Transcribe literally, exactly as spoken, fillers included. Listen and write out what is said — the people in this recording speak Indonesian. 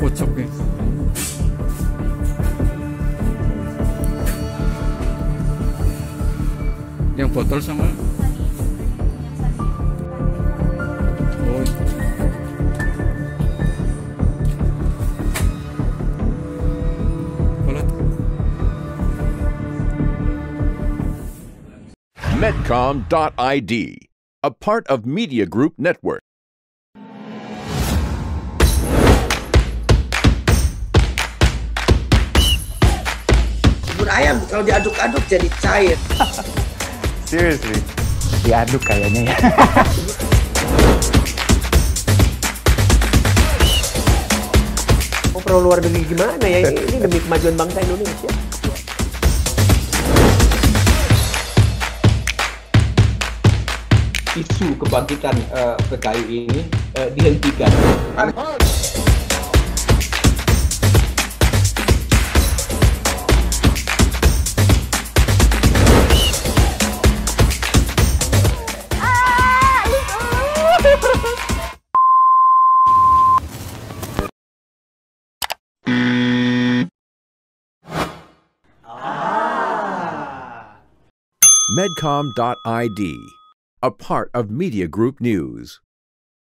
kocok nih. Yang botol sama oh. Medcom dot I D, a part of Media Group Network. Bubur ayam kalau diaduk-aduk jadi cair. Seriously, diaduk kayaknya ya. Oh, perlu luar negeri gimana ya? Ini demi kemajuan bangsa Indonesia. Isu kebangkitan uh, P K I ini uh, dihentikan. Medcom dot I D, a part of Media Group News.